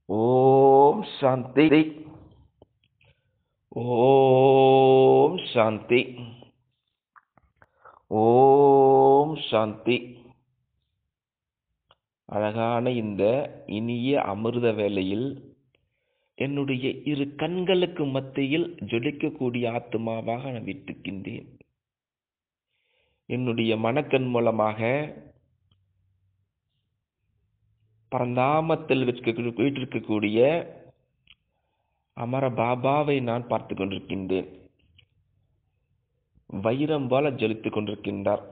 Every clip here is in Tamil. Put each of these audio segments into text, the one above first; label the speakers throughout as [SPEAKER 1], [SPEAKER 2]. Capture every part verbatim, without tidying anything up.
[SPEAKER 1] ஓம் சாந்தி. ஓம் சாந்தி. ஓம் சாந்தி. அழகான இந்த இனிய அமிர்த வேளையில் என்னுடைய இரு கண்களுக்கு மத்தியில் ஜொலிக்கக்கூடிய ஆத்மாவாக நான் விட்டுக்கின்றேன். என்னுடைய மனக்கண் மூலமாக பரந்தாமத்தில் வீட்டிற்கக்கூடிய அமர பாபாவை நான் பார்த்து கொண்டிருக்கின்றேன். வைரம் போல ஜொலித்துக் கொண்டிருக்கின்றார்.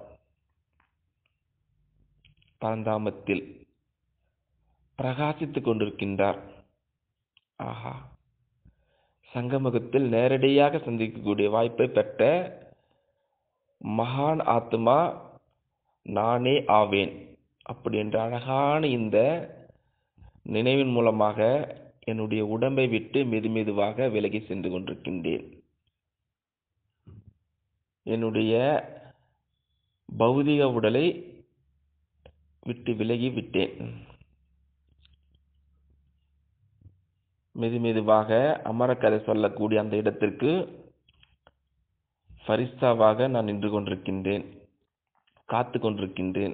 [SPEAKER 1] பரந்தாமத்தில் பிரகாசித்துக் கொண்டிருக்கின்றார். ஆஹா, சங்கமுகத்தில் நேரடியாக சந்திக்கக்கூடிய வாய்ப்பை பெற்ற மகான் ஆத்மா நானே ஆவேன். அப்படி என்ற அழகான இந்த நினைவின் மூலமாக என்னுடைய உடம்பை விட்டு மெது மெதுவாக விலகி சென்று கொண்டிருக்கின்றேன். என்னுடைய பௌதிக உடலை விட்டு விலகி விட்டேன். மெது மெதுவாக அமரக்கதை சொல்லக்கூடிய அந்த இடத்திற்கு ஃபரிஸ்தாவாக நான் நின்று கொண்டிருக்கின்றேன், காத்து கொண்டிருக்கின்றேன்.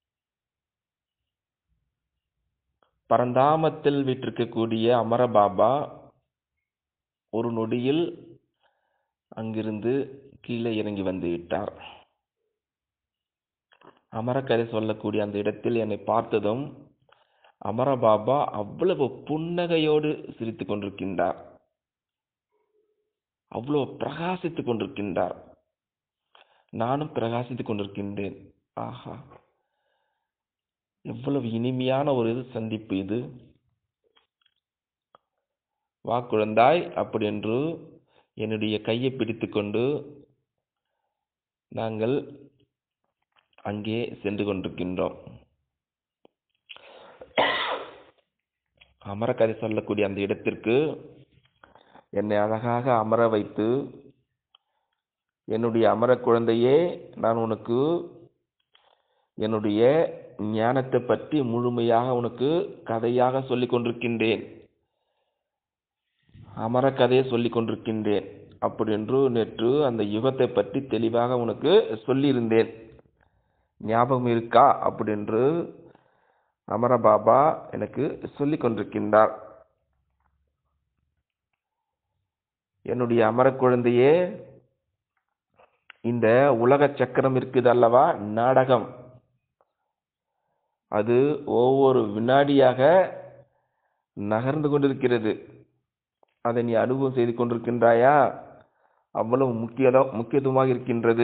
[SPEAKER 1] பரந்தாமத்தில் வீற்றிருக்கக்கூடிய அமர பாபா ஒரு நொடியில் அங்கிருந்து கீழே இறங்கி வந்து விட்டார். அமரக்கதை சொல்லக்கூடிய அந்த இடத்தில் என்னை பார்த்ததும் அமர பாபா அவ்வளவு புன்னகையோடு சிரித்துக் கொண்டிருக்கின்றார். அவ்வளவு பிரகாசித்துக் கொண்டிருக்கின்றார். நானும் பிரகாசித்துக் கொண்டிருக்கின்றேன். ஆஹா, எவ்வளவு இனிமையான ஒரு சந்திப்பு இது. வா குழந்தாய், அப்படி என்று என்னுடைய கையை பிடித்து கொண்டு நாங்கள் அங்கே சென்று கொண்டிருக்கின்றோம். அமரக்கதை சொல்லக்கூடிய அந்த இடத்திற்கு என்னை அழகாக அமர வைத்து, என்னுடைய அமர குழந்தையே, நான் உனக்கு என்னுடைய ஞானத்தை பற்றி முழுமையாக உனக்கு கதையாக சொல்லிக் கொண்டிருக்கின்றேன், அமர கதையை சொல்லிக் கொண்டிருக்கின்றேன். அப்படி என்று நேற்று அந்த யுகத்தை பற்றி தெளிவாக உனக்கு சொல்லியிருந்தேன், ஞாபகம் இருக்கா? அப்படி என்று அமர பாபா எனக்கு சொல்லிக் கொண்டிருக்கின்றார். என்னுடைய அமர குழந்தையே, இந்த உலக சக்கரம் இருக்குது அல்லவா, நாடகம், அது ஒவ்வொரு வினாடியாக நகர்ந்து கொண்டிருக்கிறது. அதை நீ அனுபவம் செய்து கொண்டிருக்கின்றாயா? அவ்வளவு முக்கிய முக்கியத்துவமாக இருக்கின்றது.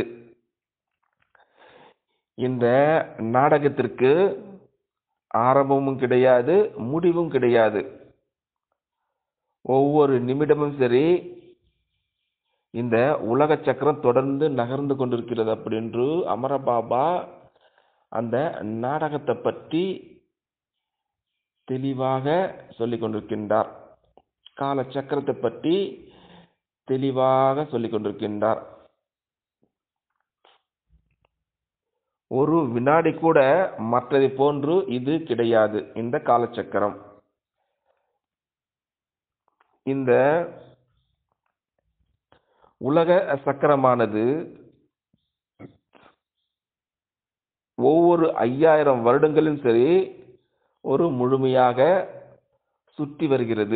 [SPEAKER 1] இந்த நாடகத்திற்கு ஆரம்பமும் கிடையாது, முடிவும் கிடையாது. ஒவ்வொரு நிமிடமும் சரி, இந்த உலக சக்கரம் தொடர்ந்து நகர்ந்து கொண்டிருக்கிறது. அப்படி என்று அமர பாபா அந்த நாடகத்தை பற்றி தெளிவாக சொல்லிக் கொண்டிருக்கின்றார். கால சக்கரத்தை பற்றி தெளிவாக சொல்லிக் கொண்டிருக்கின்றார். ஒரு வினாடி கூட மற்றதை போன்று இது கிடையாது இந்த காலச்சக்கரம். இந்த உலக சக்கரமானது ஒவ்வொரு ஐயாயிரம் வருடங்களும் சரி ஒரு முழுமையாக சுற்றி வருகிறது.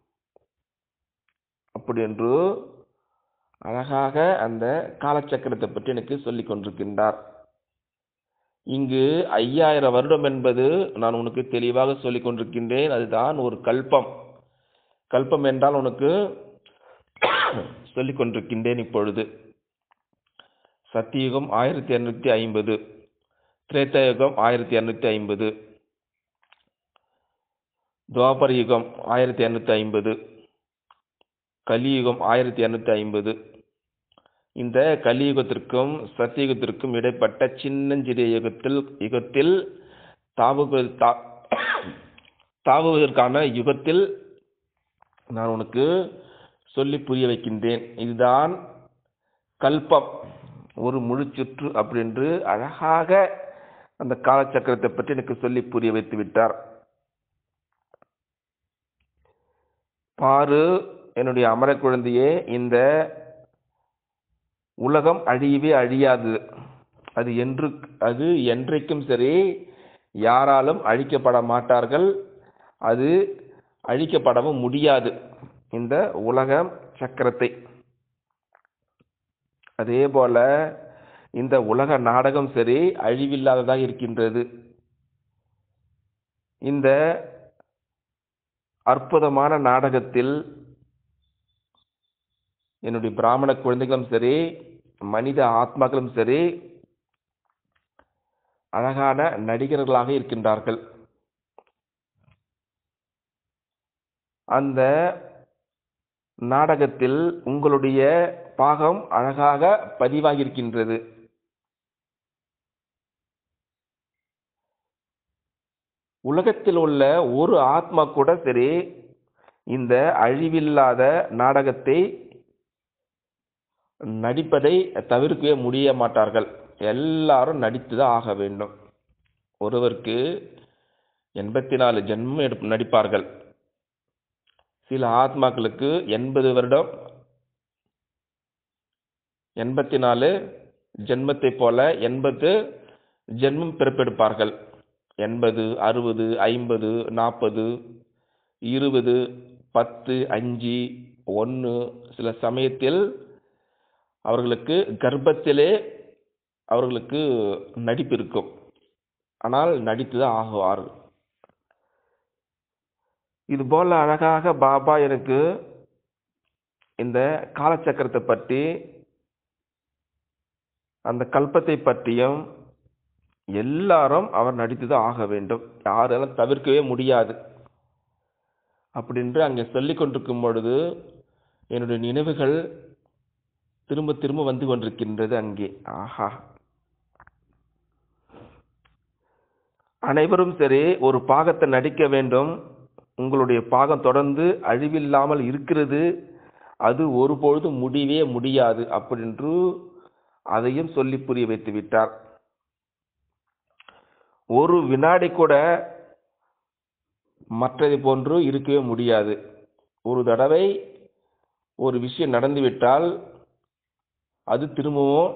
[SPEAKER 1] அப்படி என்று அழகாக அந்த காலச்சக்கரத்தை பற்றி எனக்கு சொல்லிக் கொண்டிருக்கின்றார். இங்கு ஐயாயிரம் வருடம் என்பது நான் உனக்கு தெளிவாக சொல்லிக் கொண்டிருக்கின்றேன். அதுதான் ஒரு கல்பம். கல்பம் என்றால் உனக்கு சொல்லிக் கொண்டிருக்கின்றேன். இப்பொழுது சத்தியுகம் ஆயிரத்தி இருநூத்தி ஐம்பது, திரேதாயுகம் ஆயிரத்தி இருநூத்தி ஐம்பது, துவாபர யுகம் ஆயிரத்தி இருநூத்தி ஐம்பது, கலியுகம் ஆயிரத்தி இருநூத்தி ஐம்பது. இந்த கலியுகத்திற்கும் சத்தியுகத்திற்கும் இடைப்பட்ட சின்னஞ்சிறிய யுகத்தில் யுகத்தில் தாவுவதற்கான யுகத்தில் நான் உனக்கு சொல்லி புரிய வைக்கின்றேன். இதுதான் கல்பம், ஒரு முழு சுற்று. அப்படி என்று அழகாக அந்த காலச்சக்கரத்தை பற்றி எனக்கு சொல்லி புரிய வைத்து விட்டார். பாரு என்னுடைய அமர குழந்தையே, இந்த உலகம் அழியவே அழியாது. அது என்று அது என்றைக்கும் சரி யாராலும் அழிக்கப்பட மாட்டார்கள். அது அழிக்கப்படவும் முடியாது, இந்த உலக சக்கரத்தை. அதே போல இந்த உலக நாடகம் சரி அழிவில்லாததாக இருக்கின்றது. இந்த அற்புதமான நாடகத்தில் என்னுடைய பிராமண குழந்தைகளும் சரி மனித ஆத்மாக்களும் சரி அழகான நடிகர்களாக இருக்கின்றார்கள். அந்த நாடகத்தில் உங்களுடைய பாகம் அழகாக பதிவாகியிருக்கின்றது. உலகத்தில் உள்ள ஒரு ஆத்மா கூட சரி இந்த அழிவில்லாத நாடகத்தை நடிப்பதை தவிர்க்கவே முடிய மாட்டார்கள். எல்லாரும் நடித்துதான் ஆக வேண்டும். ஒருவருக்கு எண்பத்தி நாலு ஜென்மம் நடிப்பார்கள். சில ஆத்மாக்களுக்கு எண்பது வருடம் எண்பத்தி நாலு ஜென்மத்தை போல எண்பது ஜென்மம் பிறப்பெடுப்பார்கள். எண்பது, அறுபது, ஐம்பது, நாற்பது, இருபது, பத்து, அஞ்சு, ஒன்று, சில சமயத்தில் அவர்களுக்கு கர்ப்பத்திலே அவர்களுக்கு நடிப்பு இருக்கும். ஆனால் நடித்துதான் ஆகுவார்கள். இது போல அழகாக பாபா எனக்கு இந்த காலச்சக்கரத்தை பற்றி அந்த கல்பத்தை பற்றியும் எல்லாரும் அவர் நடித்துதான் ஆக வேண்டும். யாராலும் தவிர்க்கவே முடியாது அப்படின்று அங்கே சொல்லிக் கொண்டிருக்கும் பொழுது என்னுடைய நினைவுகள் திரும்ப திரும்ப வந்து கொண்டிருக்கின்றது. அங்கே ஆஹா, அனைவரும் சரி ஒரு பாகத்தை நடிக்க வேண்டும். உங்களுடைய பாகம் தொடர்ந்து அழிவில்லாமல் இருக்கிறது. அது ஒருபொழுது முடிவே முடியாது அப்படின்று அதையும் சொல்லி புரிய வைத்து விட்டார். ஒரு வினாடி கூட மற்றதை போன்று இருக்கவே முடியாது. ஒரு தடவை ஒரு விஷயம் நடந்துவிட்டால் அது திரும்பவும்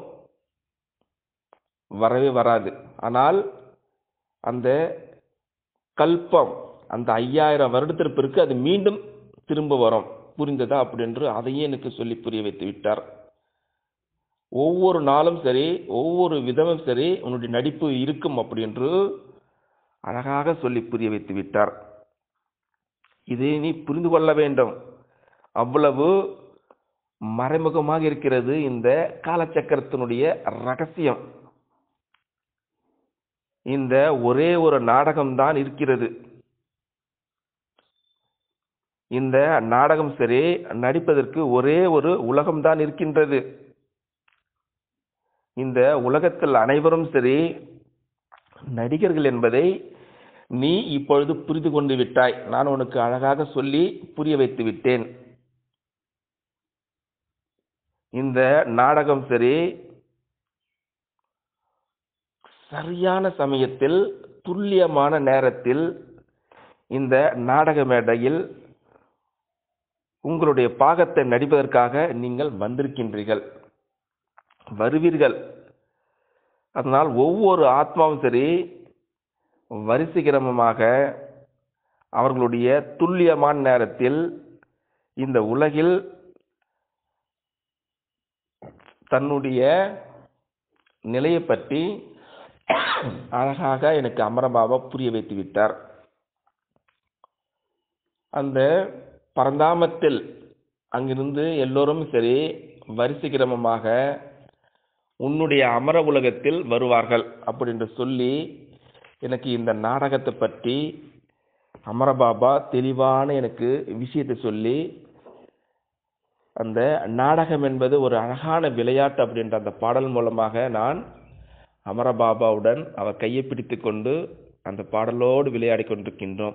[SPEAKER 1] வரவே வராது. ஆனால் அந்த கல்பம், அந்த ஐயாயிரம் வருடத்திற்கு பிறகு அது மீண்டும் திரும்ப வரும். புரிந்ததா அப்படின்று அதையே எனக்கு சொல்லி புரிய வைத்து விட்டார். ஒவ்வொரு நாளும் சரி ஒவ்வொரு விதமும் சரி உன்னுடைய நடிப்பு இருக்கும் அப்படின்று அழகாக சொல்லி புரிய வைத்து விட்டார். இதை நீ புரிந்து கொள்ள வேண்டும். அவ்வளவு மறைமுகமாக இருக்கிறது இந்த காலச்சக்கரத்தினுடைய ரகசியம். இந்த ஒரே ஒரு நாடகம்தான் இருக்கிறது. இந்த நாடகம் சரி நடிப்பதற்கு ஒரே ஒரு உலகம்தான் இருக்கின்றது. இந்த உலகத்தில் அனைவரும் சரி நடிகர்கள் என்பதை நீ இப்பொழுது புரிந்து கொண்டு விட்டாய். நான் உனக்கு அழகாக சொல்லி புரிய வைத்து விட்டேன். இந்த நாடகம் சரி சரியான சமயத்தில் துல்லியமான நேரத்தில் இந்த நாடக மேடையில் உங்களுடைய பாகத்தை நடிப்பதற்காக நீங்கள் வந்திருக்கின்றீர்கள், வருவீர்கள். அதனால் ஒவ்வொரு ஆத்மாவும் சரி வரிசை கிரமமாக அவர்களுடைய துல்லியமான நேரத்தில் இந்த உலகில் தன்னுடைய நிலையை பற்றி அழகாக எனக்கு அமரபாபா புரிய வைத்து விட்டார். அந்த பரந்தாமத்தில் அங்கிருந்து எல்லோரும் சரி வரிசை கிரமமாக உன்னுடைய அமர உலகத்தில் வருவார்கள் அப்படி என்று சொல்லி எனக்கு இந்த நாடகத்தை பற்றி அமரபாபா தெளிவான எனக்கு விஷயத்தை சொல்லி, அந்த நாடகம் என்பது ஒரு அழகான விளையாட்டு அப்படின்ற அந்த பாடல் மூலமாக நான் அமரபாபாவுடன் அவர் கையை பிடித்து கொண்டு அந்த பாடலோடு விளையாடி கொண்டிருக்கின்றோம்.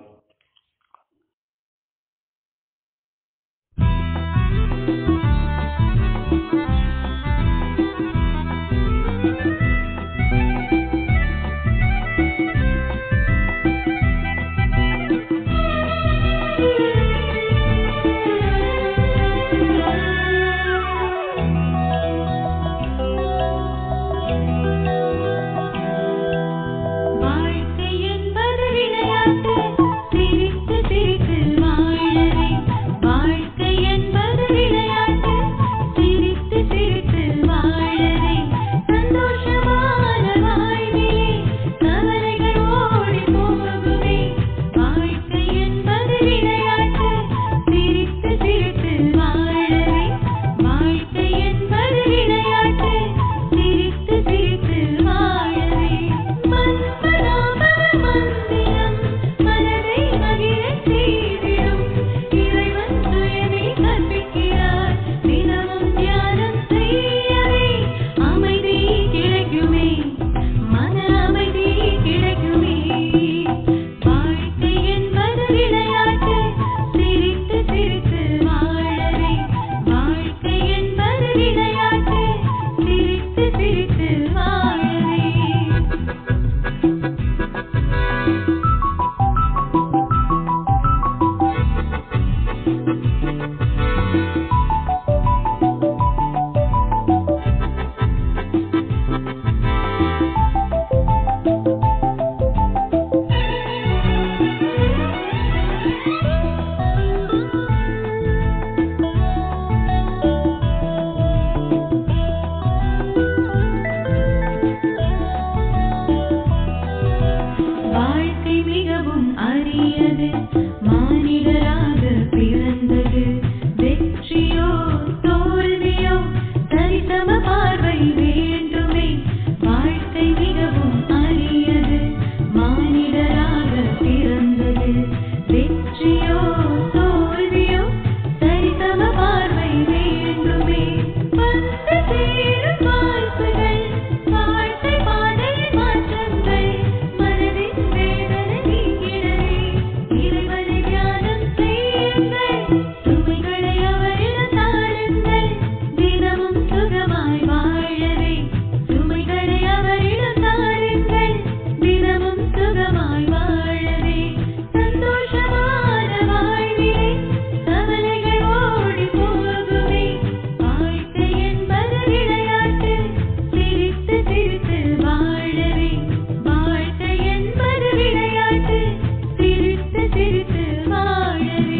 [SPEAKER 2] அரியது மானிடராக பிறந்தது வெற்றியோ தோல்வியோ சரிசம பார்வை வேண்டுமே வாழ்க்கை மிகவும் அரியது மானிடராக பிறந்தது வெற்றியோ தோல்வியோ சரிசம பார்வை வேண்டுமே வந்து சேரும் வாய்ப்புகள் வாழ்க்கை பாதையில் மாற்றங்கள் மனதின் வேதனை நீங்கிடவே இறைவனை தியானம் செய்யுங்கள் சுமைகளை அவரிடம் தாருங்கள் தினமும் சுகமாய் வாழவே சுமைகளை அவரிடம் தாருங்கள் தினமும் சுகமாய் வாழவே சந்தோஷமான வாழ்விலே கவலைகள் ஓடி போகுமே வாழ்க்கை என்பது விளையாட்டு சிரித்து சிரித்து வாழவே வாழ்க்கை என்பது விளையாட்டு சிரித்து சிரித்து வாழவே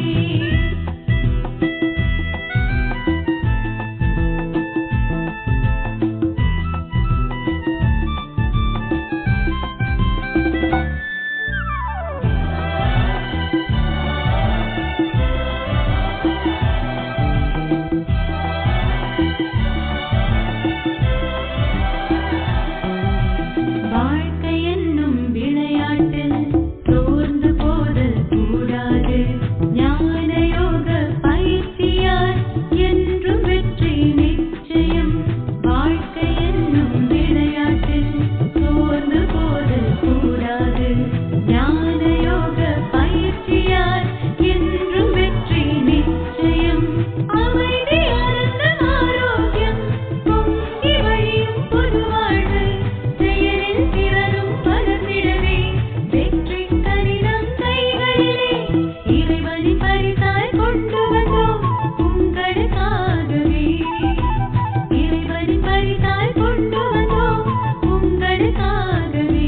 [SPEAKER 2] வாழ்க்கை என்னும் விளையாட்டில் சோர்ந்து போதல் கூடாது ஞான யோக பயிற்சியால் என்றும் வெற்றி நிச்சயம் வாழ்க்கை என்னும் விளையாட்டில் சோர்ந்து போதல் கூடாது ஞான யோக பயிற்சியால் என்றும் வெற்றி நிச்சயம் அமைதி ஆனந்தம் ஆரோக்கியம் பொங்கி வழியும் பொது வாழ்வு செயலில் திறனும் வளர்ந்திடவே வெற்றி கடினம் கைகளிலே இறைவனின் பரிசாய் கொண்டு வந்தோம் உங்களுக்காகவே இறைவனின் பரிசாய் கொண்டு வந்தோம் உங்களுக்காகவே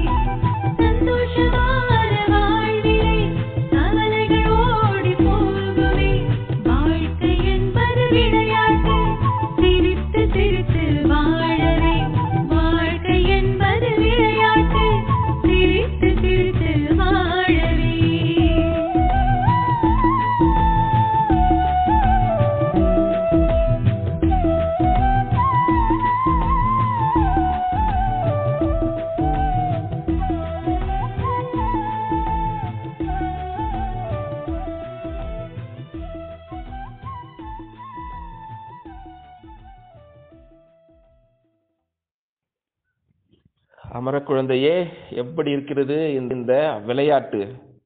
[SPEAKER 2] சந்தோஷமான வாழ்விலே கவலைகள் ஓடி போகுமே வாழ்க்கை என்பது விளையாட்டு சிரித்து சிரித்து வாழவே வாழ்க்கை என்பது விளையாட்டு சிரித்து சிரித்து வாழவே
[SPEAKER 1] அமர குழந்தையே, எப்படி இருக்கிறது இந்த இந்த விளையாட்டு?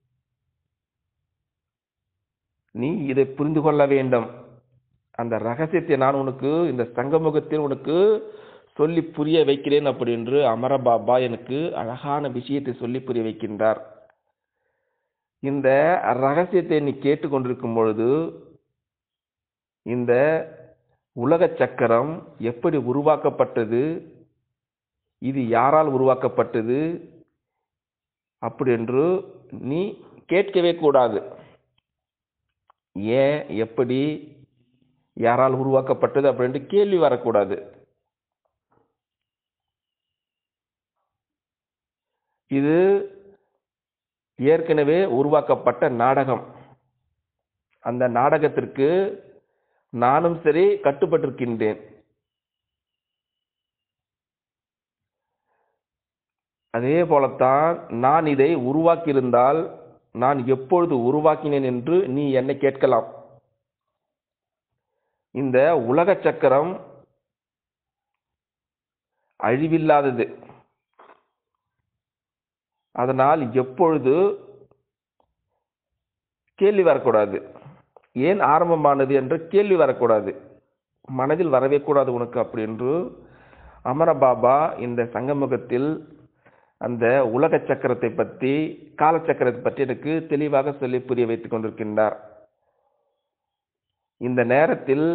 [SPEAKER 1] நீ இதை புரிந்து கொள்ள வேண்டும். அந்த ரகசியத்தை நான் உனக்கு இந்த சங்கமுகத்தில் உனக்கு சொல்லி புரிய வைக்கிறேன் அப்படி என்று அமர பாபா எனக்கு அழகான விஷயத்தை சொல்லி புரிய வைக்கின்றார். இந்த ரகசியத்தை நீ கேட்டுக்கொண்டிருக்கும் பொழுது இந்த உலக சக்கரம் எப்படி உருவாக்கப்பட்டது, இது யாரால் உருவாக்கப்பட்டது அப்படி என்று நீ கேட்கவே கூடாது. ஏன், எப்படி, யாரால் உருவாக்கப்பட்டது அப்படின்ட்டு கேள்வி வரக்கூடாது. இது ஏற்கனவே உருவாக்கப்பட்ட நாடகம். அந்த நாடகத்திற்கு நானும் சரி கட்டுப்பட்டிருக்கின்றேன். அதே போலத்தான் நான் இதை உருவாக்கியிருந்தால் நான் எப்பொழுது உருவாக்கினேன் என்று நீ என்னை கேட்கலாம். இந்த உலக சக்கரம் அழிவில்லாதது. அதனால் எப்பொழுது கேள்வி வரக்கூடாது. ஏன் ஆரம்பமானது என்ற கேள்வி வரக்கூடாது, மனதில் வரவே கூடாது உனக்கு அப்படி என்று அமர பாபா இந்த சங்கமுகத்தில் அந்த உலக சக்கரத்தை பற்றி, காலச்சக்கரத்தை பற்றி எனக்கு தெளிவாக சொல்லி புரிய வைத்துக் கொண்டிருக்கின்றார். இந்த நேரத்தில்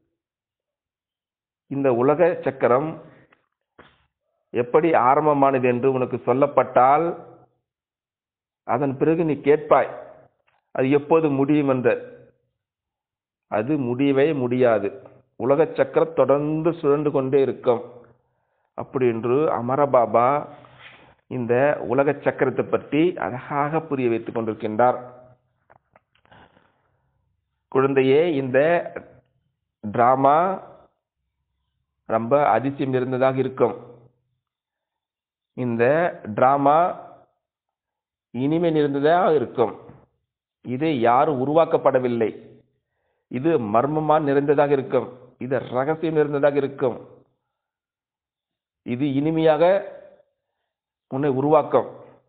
[SPEAKER 1] இந்த உலக சக்கரம் எப்படி ஆரம்பமானது என்று உனக்கு சொல்லப்பட்டால் அதன் பிறகு நீ கேட்பாய், அது எப்போது முடியும் என்று. அது முடியவே முடியாது. உலக சக்கரம் தொடர்ந்து சுழன்று கொண்டே இருக்கும். அப்படி என்று அமர பாபா இந்த உலக சக்கரத்தை பற்றி அழகாக புரிய வைத்துக் கொண்டிருக்கின்றார். குழந்தையே, இந்த டிராமா ரொம்ப அதிசயம் இருந்ததாக இருக்கும். இந்த டிராமா இனிமை நிறைந்ததாக இருக்கும். இது யாரும் உருவாக்கப்படவில்லை. இது மர்மமா நிறைந்ததாக இருக்கும். இது ரகசியம் நிறைந்ததாக இருக்கும். இது இனிமையாக உன்னை உருவாக்கும்.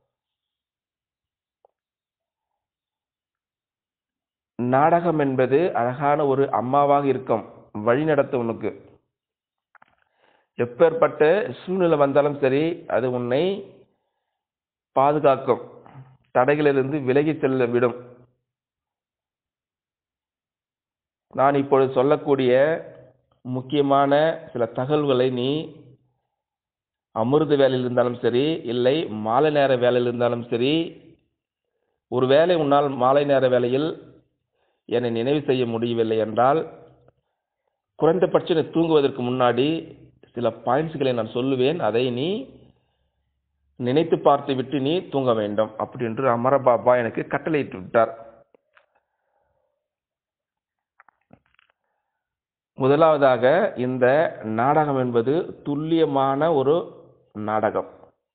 [SPEAKER 1] நாடகம் என்பது அழகான ஒரு அம்மாவாக இருக்கும், வழிநடத்த உனக்கு. எப்பேற்பட்ட சூழ்நிலை வந்தாலும் சரி, அது உன்னை பாதுகாக்கும், தடைகளிலிருந்து விலகி செல்ல விடும். நான் இப்பொழுது சொல்லக்கூடிய முக்கியமான சில தகவல்களை நீ அமிர்த வேலையில் இருந்தாலும் சரி, இல்லை மாலை நேர வேலையில் இருந்தாலும் சரி, ஒரு வேளை உன்னால் மாலை நேர வேலையில் என்னை நினைவு செய்ய முடியவில்லை என்றால், குறைந்தபட்சம் நீ தூங்குவதற்கு முன்னாடி சில பாயிண்ட்ஸ்களை நான் சொல்லுவேன். அதை நீ நினைத்து பார்த்து விட்டு நீ தூங்க வேண்டும் அப்படி என்று அமரபாபா எனக்கு கட்டளையிட்டு விட்டார். முதலாவதாக, இந்த நாடகம் என்பது துல்லியமான ஒரு நாடகம்.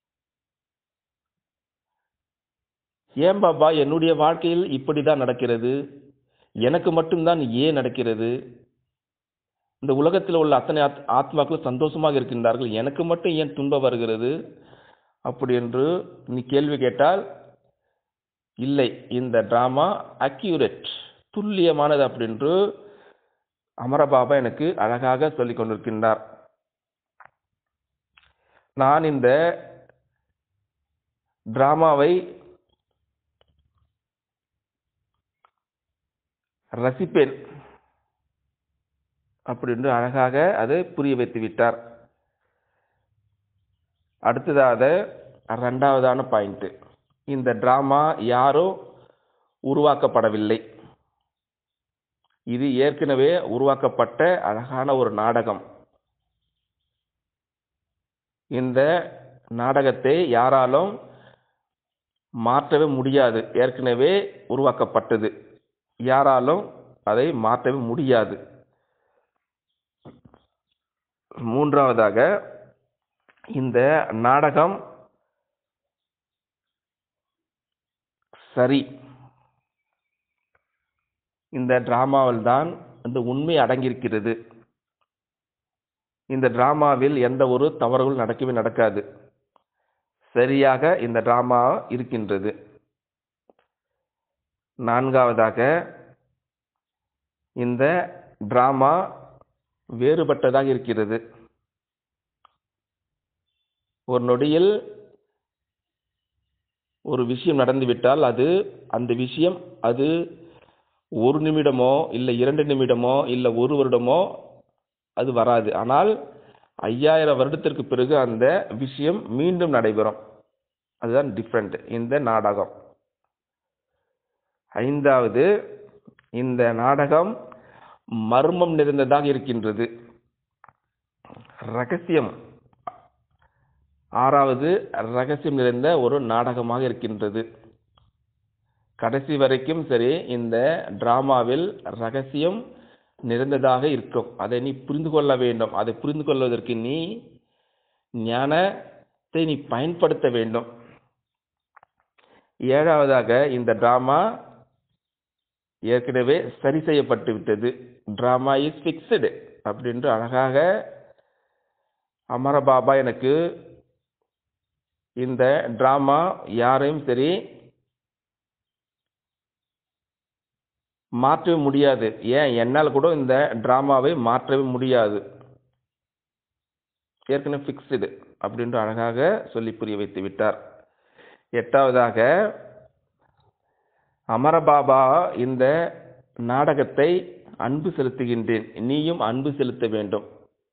[SPEAKER 1] ஏன் பாபா என்னுடைய வாழ்க்கையில் இப்படிதான் நடக்கிறது, எனக்கு மட்டும்தான் ஏன் நடக்கிறது? இந்த உலகத்தில் உள்ள அத்தனை ஆத்மாக்கள் சந்தோஷமாக இருக்கின்றார்கள், எனக்கு மட்டும் ஏன் துன்பம் வருகிறது அப்படி என்று நீ கேள்வி கேட்டால், இல்லை, இந்த டிராமா அக்யூரேட், துல்லியமானது அப்படி என்று அமரபாபா எனக்கு அழகாக சொல்லிக் கொண்டிருக்கின்றார். நான் இந்த டிராமாவை ரசிப்பேன் அப்படி என்று அழகாக அதை புரிய வைத்து விட்டார். அடுத்ததாக இரண்டாவதான பாயிண்ட், இந்த டிராமா யாரோ உருவாக்கப்படவில்லை. இது ஏற்கனவே உருவாக்கப்பட்ட அழகான ஒரு நாடகம். இந்த நாடகத்தை யாராலும் மாற்றவே முடியாது. ஏற்கனவே உருவாக்கப்பட்டது, யாராலும் அதை மாற்றவே முடியாது. மூன்றாவதாக, இந்த நாடகம் சரி. இந்த டிராமாவில் தான் இந்த உண்மை அடங்கியிருக்கிறது. இந்த டிராமாவில் எந்த ஒரு தவறுகள் நடக்கவே நடக்காது. சரியாக இந்த டிராமா இருக்கின்றது. நான்காவதாக, இந்த டிராமா வேறுபட்டதாக இருக்கிறது. ஒரு நொடியில் ஒரு விஷயம் நடந்துவிட்டால் அது அந்த விஷயம் அது ஒரு நிமிடமோ இல்லை இரண்டு நிமிடமோ இல்லை ஒரு வருடமோ அது வராது. ஆனால் ஐயாயிரம் வருடத்திற்கு பிறகு அந்த விஷயம் மீண்டும் நடைபெறும். அதுதான் டிஃப்ரெண்ட் இந்த நாடகம். ஐந்தாவது, இந்த நாடகம் மர்மம் நிறைந்ததாக இருக்கின்றது, ரகசியம். ஆறாவது, ரகசியம் நிறைந்த ஒரு நாடகமாக இருக்கின்றது. கடைசி வரைக்கும் சரி, இந்த டிராமாவில் ரகசியம் நிறைந்ததாக இருக்கும். அதை நீ புரிந்து கொள்ள வேண்டும். அதை புரிந்து கொள்வதற்கு நீ ஞானத்தை நீ பயன்படுத்த வேண்டும். ஏழாவதாக, இந்த டிராமா ஏற்கனவே சரி செய்யப்பட்டு விட்டது. டிராமா இஸ் ஃபிக்ஸ்டு அப்படின்று அழகாக அமரபாபா எனக்கு இந்த டிராமா யாரையும் சரி மாற்றவே முடியாது. ஏன், என்னால் கூட இந்த டிராமாவை மாற்றவே முடியாது. ஏற்கனவே ஃபிக்ஸ்டு அப்படின்று அழகாக சொல்லி புரிய வைத்து விட்டார். எட்டாவதாக, அமரபாபா இந்த நாடகத்தை அன்பு செலுத்துகின்றேன், நீயும் அன்பு செலுத்த வேண்டும்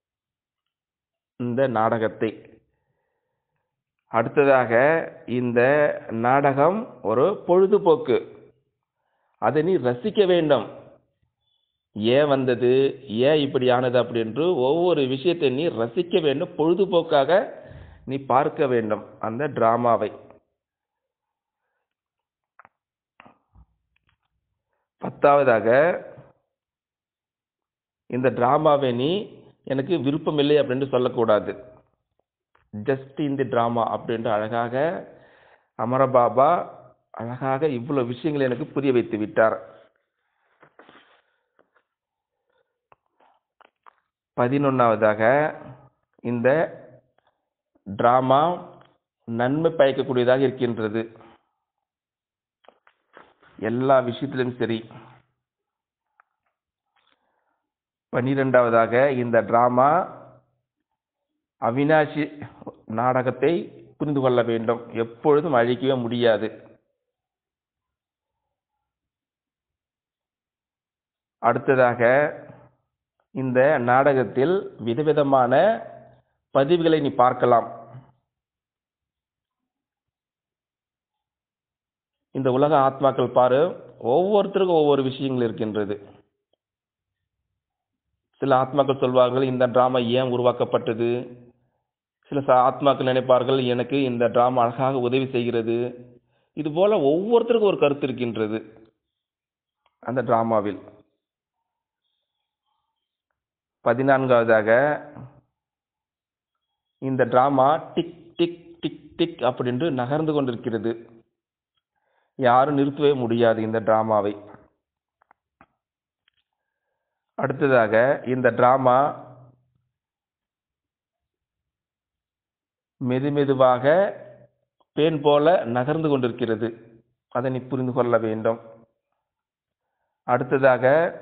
[SPEAKER 1] இந்த நாடகத்தை. அடுத்ததாக, இந்த நாடகம் ஒரு பொழுதுபோக்கு, அதை நீ ரசிக்க வேண்டும். ஏன் வந்தது, ஏன் இப்படி ஆனது அப்படி என்று ஒவ்வொரு விஷயத்தை நீ ரசிக்க வேண்டும், பொழுதுபோக்காக நீ பார்க்க வேண்டும் அந்த டிராமாவை. பத்தாவதாக, இந்த டிராமாவை நீ எனக்கு விருப்பம் இல்லை அப்படின்னு சொல்லக்கூடாது. ஜஸ்ட் இந்த டிராமா அப்படின்ற அழகாக அமரபாபா அழகாக இவ்வளவு விஷயங்களை எனக்கு புரிய வைத்து விட்டார். பதினொன்னாவதாக, இந்த டிராமா நன்மை பயக்கக்கூடியதாக இருக்கின்றது. எல்லா விஷயத்திலும் சரி. பனிரெண்டாவதாக, இந்த டிராமா அவினாஷி நாடகத்தை புரிந்து கொள்ள வேண்டும். எப்பொழுதும் அழிக்கவே முடியாது. அடுத்ததாக, இந்த நாடகத்தில் விதவிதமான பதிவுகளை நீ பார்க்கலாம். இந்த உலக ஆத்மாக்கள் பாரு, ஒவ்வொருத்தருக்கும் ஒவ்வொரு விஷயங்கள் இருக்கின்றது. சில ஆத்மாக்கள் சொல்வார்கள், இந்த டிராமா ஏன் உருவாக்கப்பட்டது. சில ஆத்மாக்கள் நினைப்பார்கள், எனக்கு இந்த டிராமா அழகாக உதவி செய்கிறது. இது போல ஒவ்வொருத்தருக்கும் ஒரு கருத்து இருக்கின்றது அந்த டிராமாவில். பதினான்காவதாக, இந்த drama tick tick tick tick அப்படின்று நகர்ந்து கொண்டிருக்கிறது. யாரும் நிறுத்தவே முடியாது இந்த டிராமாவை. அடுத்ததாக, இந்த டிராமா மெது மெதுவாக பேன் போல நகர்ந்து கொண்டிருக்கிறது. அதை நீ புரிந்து கொள்ள வேண்டும். அடுத்ததாக,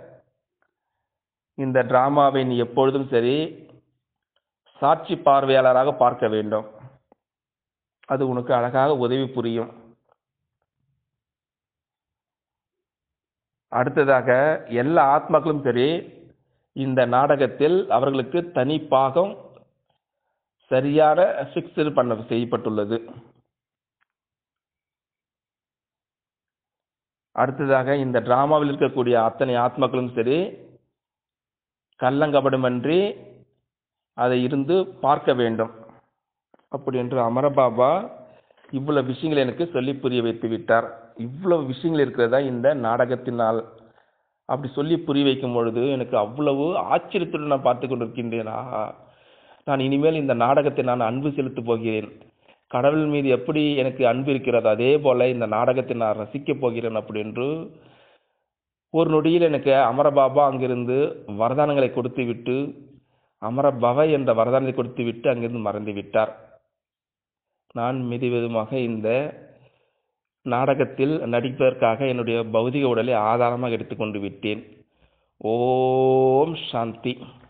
[SPEAKER 1] இந்த டிராமாவை நீ எப்பொழுதும் சரி சாட்சி பார்வையாளராக பார்க்க வேண்டும். அது உனக்கு அழகாக உதவி புரியும். அடுத்ததாக, எல்லா ஆத்மாக்களும் சரி இந்த நாடகத்தில் அவர்களுக்கு தனி பாகம் சரியான ஃபிக்ஸ்டு பண்ண செய்யப்பட்டுள்ளது. அடுத்ததாக, இந்த டிராமாவில் இருக்கக்கூடிய அத்தனை ஆத்மாக்களும் சரி கள்ளங்கபடமின்றி அதை இருந்து பார்க்க வேண்டும். அப்படி என்று அமரபாபா இவ்வளவு விஷயங்களை எனக்கு சொல்லி புரிய வைத்து விட்டார். இவ்வளவு விஷயங்கள் இருக்கிறதா இந்த நாடகத்தினால். அப்படி சொல்லி புரிய வைக்கும் பொழுது எனக்கு அவ்வளவு ஆச்சரியத்துடன் நான் பார்த்து கொண்டிருக்கின்றேன். ஆஹா, நான் இனிமேல் இந்த நாடகத்தை நான் அன்பு செலுத்தப் போகிறேன். கடவுள் மீது எப்படி எனக்கு அன்பு இருக்கிறதோ அதே போல இந்த நாடகத்தை நான் ரசிக்கப் போகிறேன். அப்படி என்று ஒரு நொடியில் எனக்கு அமரபாபா அங்கிருந்து வரதானங்களை கொடுத்து விட்டு, அமரபவ என்ற வரதானத்தை கொடுத்து விட்டு அங்கிருந்து மறந்து விட்டார். நான் மிதி விதமாக இந்த நாடகத்தில் நடிப்பதற்காக என்னுடைய பௌதிக உடலை ஆதாரமாக எடுத்துக்கொண்டு விட்டேன். ஓம் சாந்தி.